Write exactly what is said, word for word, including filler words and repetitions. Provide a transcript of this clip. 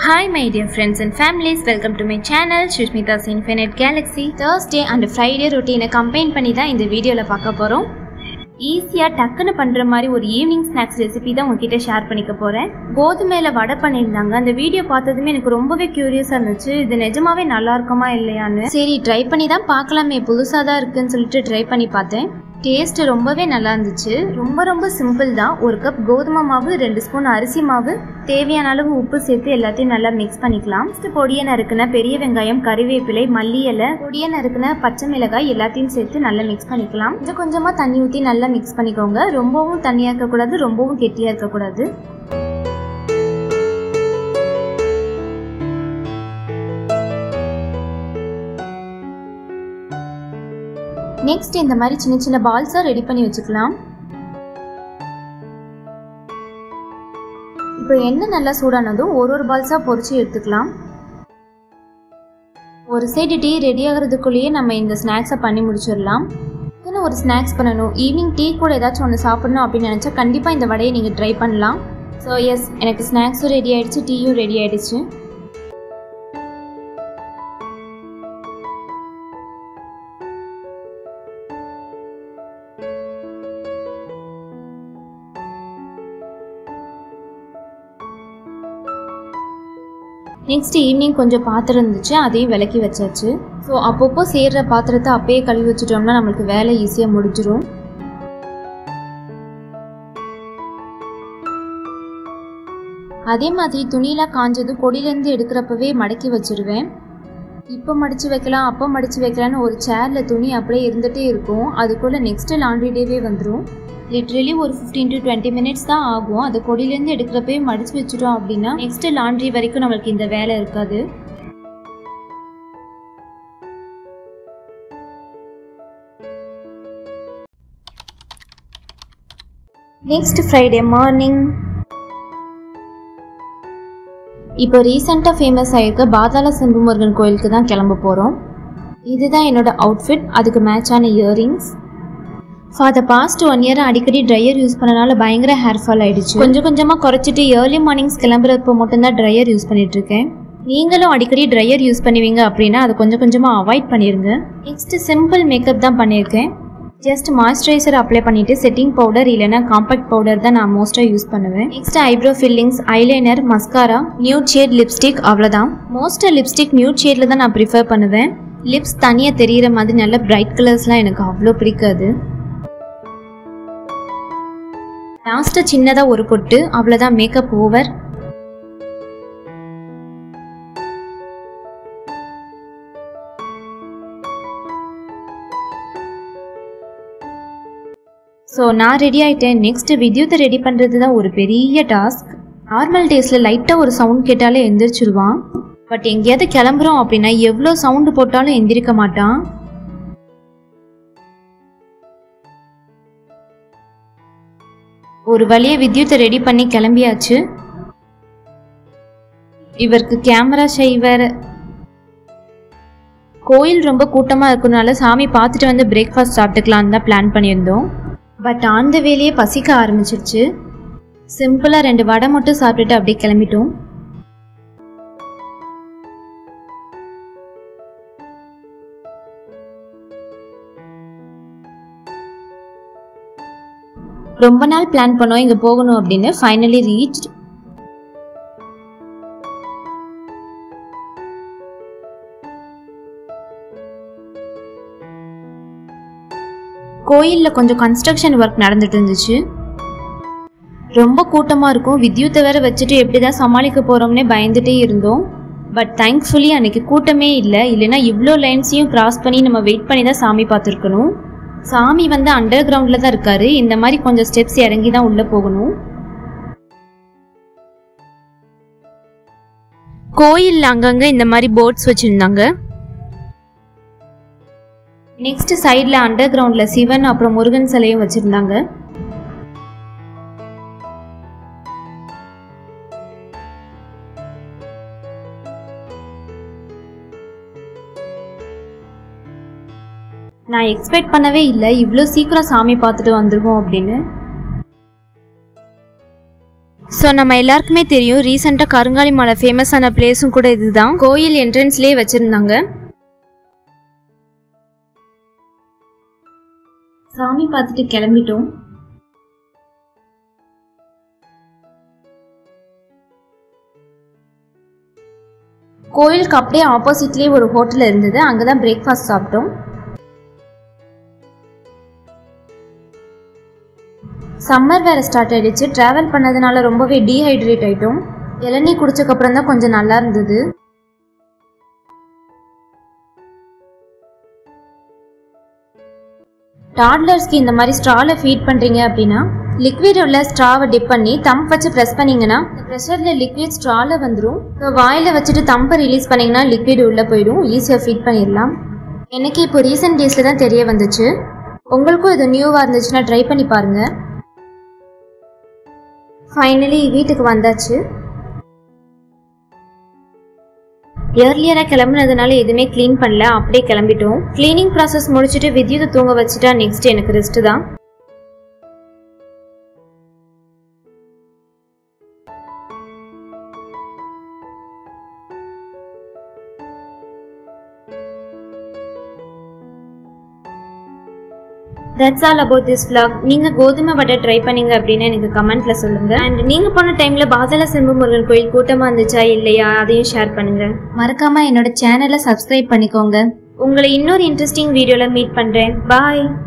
Hi my dear friends and families, welcome to my channel Shushmita's Infinite Galaxy. Thursday and Friday routine combine பண்ணி தான் இந்த வீடியோல பார்க்க போறோம். ஈஸியா டக்குன்னு பண்ற மாதிரி ஒரு ஈவினிங் ஸ்நாக்ஸ் ரெசிபி தான் உங்ககிட்ட ஷேர் பண்ணிக்க போறேன். கோதுமையில வடை பண்ணிருந்தாங்க. அந்த வீடியோ பார்த்ததுமே எனக்கு ரொம்பவே கியூரியஸா இருந்துச்சு. இது நிஜமாவே நல்லா இருக்குமா இல்லையான்னு. சரி ட்ரை பண்ணி தான் பார்க்கலாமே, புதுசா தான் இருக்குன்னு சொல்லிட்டு ட்ரை பண்ணி பார்த்தேன். டேஸ்ட் ரொம்பவே நல்லா இருந்துச்சு. ரொம்ப ரொம்ப சிம்பிள் தான். ஒரு கப் கோதுமை மாவு, ரெண்டு ஸ்பூன் அரிசி மாவு, தேவையான அளவு உப்பு சேர்த்து எல்லாத்தையும் நல்லா மிக்ஸ் பண்ணிக்கலாம். பொடியை நறுக்குன பெரிய வெங்காயம், கறிவேப்பிலை, மல்லி இலை, பொடியை நறுக்குன பச்சை மிளகாய் எல்லாத்தையும் சேர்த்து நல்லா மிக்ஸ் பண்ணிக்கலாம். கொஞ்சம் கொஞ்சமா தண்ணி ஊற்றி நல்லா மிக்ஸ் பண்ணிக்கோங்க. ரொம்பவும் தண்ணியா இருக்கக்கூடாது, ரொம்பவும் கெட்டியா இருக்கக்கூடாது. நெக்ஸ்ட் இந்த மாதிரி சின்ன சின்ன பால்ஸா ரெடி பண்ணி வச்சுக்கலாம். இப்போ எண்ணெய் நல்லா சூடானதும் ஒரு ஒரு பால்ஸா பொரிச்சு எடுத்துக்கலாம். ஒரு சைடு டீ ரெடி ஆகிறதுக்குள்ளேயே நம்ம இந்த ஸ்நாக்ஸை பண்ணி முடிச்சிடலாம். இன்னும் ஒரு ஸ்நாக்ஸ் பண்ணணும், ஈவினிங் டீ கூட ஏதாச்சும் ஒன்று சாப்பிடணும் அப்படின்னு நினச்சா கண்டிப்பாக இந்த வடையை நீங்கள் ட்ரை பண்ணலாம். ஸோ எஸ், எனக்கு ஸ்நாக்ஸும் ரெடி ஆகிடுச்சு, டீயும் ரெடி ஆகிடுச்சு. நெக்ஸ்ட் ஈவினிங் கொஞ்சம் பாத்திரம் இருந்துச்சு, அதையும் விளக்கி வச்சாச்சு. ஸோ அப்பப்போ சேர்ற பாத்திரத்தை அப்பயே கழுவி வச்சுட்டோம்னா நம்மளுக்கு வேலை ஈஸியாக முடிஞ்சிடும். அதே மாதிரி துணியெலாம் காஞ்சது கொடியிலேருந்து எடுக்கிறப்பவே மடக்கி வச்சிருவேன். இப்போ மடித்து வைக்கலாம், அப்போ மடித்து வைக்கலான்னு ஒரு சேரில் துணி அப்படியே இருந்துகிட்டே இருக்கும். அதுக்குள்ளே நெக்ஸ்ட்டு லாண்ட்ரி டேவே வந்துடும். லிட்ரலி ஒரு ஃபிஃப்டீன் டு டுவெண்ட்டி மினிட்ஸ் தான் ஆகும். அது கொடியிலேருந்து எடுக்கிறப்பே மடிச்சு வச்சுட்டோம் அப்படின்னா நெக்ஸ்ட் லாண்ட்ரி வரைக்கும் நம்மளுக்கு இந்த வேலை இருக்காது. நெக்ஸ்ட் ஃப்ரைடே மார்னிங் இப்போ ரீசெண்டாக ஃபேமஸ் ஆகிருக்க பாதாள செம்பு முருகன் கோயிலுக்கு தான் கிளம்ப போகிறோம். இதுதான் என்னோட அவுட்ஃபிட், அதுக்கு மேட்சான earrings. For the past one year அடிக்கடி ட்ரையர் யூஸ் பண்ணனால பயங்கர ஹேர் ஃபால் ஆயிடுச்சு. கொஞ்சம் கொஞ்சமாக குறைச்சிட்டு ஏர்லி மார்னிங்ஸ் கிளம்புறப்போ மட்டும்தான் ட்ரையர் யூஸ் பண்ணிட்டு இருக்கேன். நீங்களும் அடிக்கடி ட்ரையர் யூஸ் பண்ணுவீங்க அப்படின்னா அதை கொஞ்சம் கொஞ்சமாக அவாய்ட் பண்ணிடுங்க. நெக்ஸ்ட் சிம்பிள் மேக்கப் தான் பண்ணியிருக்கேன். ஜஸ்ட் மாய்ஸ்சரைசர் அப்ளை பண்ணிட்டு செட்டிங் பவுடர் இல்லைனா காம்பேக்ட் பவுடர் தான் நான் மோஸ்ட்டாக யூஸ் பண்ணுவேன். Next eyebrow fillings, eyeliner, mascara, nude shade lipstick, அவ்வளோதான். மோஸ்ட்டாக லிப்ஸ்டிக் நியூட் ஷேடில் தான் நான் ப்ரிஃபர் பண்ணுவேன். லிப்ஸ் தனியாக தெரிகிற மாதிரி நல்ல பிரைட் கலர்ஸ்லாம் எனக்கு அவ்வளோ பிடிக்காது. லாஸ்ட் சின்னதா ஒரு பொட்டு, அவ்வளவுதான், மேக்கப் ஓவர். ஸோ நான் ரெடி ஆயிட்டேன். நெக்ஸ்ட் வித்யுத்தை ரெடி பண்றது தான் ஒரு பெரிய டாஸ்க். நார்மல் டேஸ்ல லைட்டா ஒரு சவுண்ட் கேட்டாலே எந்திரிச்சிருவான். பட் எங்கேயாவது கிளம்புறோம் அப்படின்னா எவ்வளோ சவுண்டு போட்டாலும் எந்திரிக்க மாட்டான். ஒரு வழியை வித்யுத்தை ரெடி பண்ணி கிளம்பியாச்சு. இவருக்கு கேமரா ஷைவர். கோயில் ரொம்ப கூட்டமாக இருக்கனால சாமி பார்த்துட்டு வந்து பிரேக்ஃபாஸ்ட் சாப்பிட்டுக்கலான்னு தான் பிளான் பண்ணியிருந்தோம். பட் அந்த வேலையே பசிக்க ஆரம்பிச்சிருச்சு. சிம்பிளாக ரெண்டு வடை மட்டும் சாப்பிட்டுட்டு அப்படியே கிளம்பிட்டோம். ரொம்ப நாள் பிளான் பண்ணோம் இங்க போகணும் அப்படின்னு. Finally reached. கோயில்ல கொஞ்சம் கன்ஸ்ட்ரக்ஷன் ஒர்க் நடந்துட்டு இருந்துச்சு. ரொம்ப கூட்டமா இருக்கும். வித்யுத்தை வேற வச்சுட்டு எப்படிதான் சமாளிக்க போறோம்னே பயந்துட்டே இருந்தோம். பட் தேங்க்ஃபுல்லி அன்னைக்கு கூட்டமே இல்லை. இல்லைன்னா இவ்வளோ லைன்ஸையும் கிராஸ் பண்ணி நம்ம வெயிட் பண்ணி தான் சாமி பார்த்துருக்கணும். சாமி வந்து அண்டர் கிரவுண்ட்ல தான் இருக்காரு. இந்த மாதிரி கொஞ்சம் ஸ்டெப்ஸ் இறங்கி தான் உள்ள போகணும். கோயில்ல அங்கங்க இந்த மாதிரி போர்ட்ஸ் வச்சிருந்தாங்க. நெக்ஸ்ட் சைட்ல அண்டர் கிரவுண்ட்ல சிவன் அப்புறம் முருகன் சிலையும் வச்சிருந்தாங்க. நான் எக்ஸ்பெக்ட் பண்ணவே இல்லை இவ்வளோ சீக்கிரம் சாமி பார்த்துட்டு வந்துருவோம் அப்படின்னு. ஸோ நம்ம எல்லாருக்குமே தெரியும் ரீசெண்டாக கருங்காலி மலை ஃபேமஸான பிளேஸும் கூட இதுதான். கோயில் என்ட்ரன்ஸ்லேயே வச்சுருந்தாங்க. சாமி பார்த்துட்டு கிளம்பிட்டோம். கோயிலுக்கு அப்படியே ஆப்போசிட்லேயே ஒரு ஹோட்டல் இருந்தது. அங்கே தான் பிரேக்ஃபாஸ்ட் சாப்பிட்டோம். சம்மர் வேறு ஸ்டார்ட் ஆகிடுச்சு. ட்ராவல் பண்ணதுனால ரொம்பவே டீஹைட்ரேட் ஆகிட்டோம். இளநீ குடிச்சக்கப்புறம் தான் கொஞ்சம் நல்லா இருந்தது. டாட்லர்ஸ்க்கு இந்த மாதிரி ஸ்ட்ராவில் ஃபீட் பண்ணுறீங்க அப்படின்னா லிக்விட் உள்ள ஸ்ட்ராவை டிப் பண்ணி தம்ப் வச்சு ப்ரெஸ் பண்ணிங்கன்னா ப்ரெஷரில் லிக்விட் ஸ்ட்ராவில் வந்துடும். ஸோ வாயில் வச்சுட்டு தம்பை ரிலீஸ் பண்ணிங்கன்னா லிக்விட் உள்ளே போயிடும். ஈஸியாக ஃபீட் பண்ணிடலாம். எனக்கு இப்போ ரீசெண்ட் டேஸில் தான் தெரிய வந்துச்சு. உங்களுக்கும் இது நியூவாக இருந்துச்சுன்னா ட்ரை பண்ணி பாருங்கள். ஃபைனலி வீட்டுக்கு வந்தாச்சு. ஏர்லியராக கிளம்புனதுனால எதுவுமே க்ளீன் பண்ணல, அப்படியே கிளம்பிட்டோம். க்ளீனிங் ப்ராசஸ் முடிச்சுட்டு வித்யுத்தை தூங்க வச்சுட்டா நெக்ஸ்ட் எனக்கு ரெஸ்ட்டு தான். That's all about this vlog. நீங்க கோதுமை வடை ட்ரை பண்ணீங்க அப்படின்னு எனக்கு கமெண்ட்ல சொல்லுங்க. அண்ட் நீங்க போன டைம்ல பாதாள செம்பு முருகன் கோயில் கூட்டமா இருந்துச்சா இல்லையா அதையும் ஷேர் பண்ணுங்க. மறக்காம என்னோட சேனலை சப்ஸ்கிரைப் பண்ணிக்கோங்க. உங்களை இன்னொரு இன்ட்ரெஸ்டிங் வீடியோல மீட் பண்றேன். பாய்.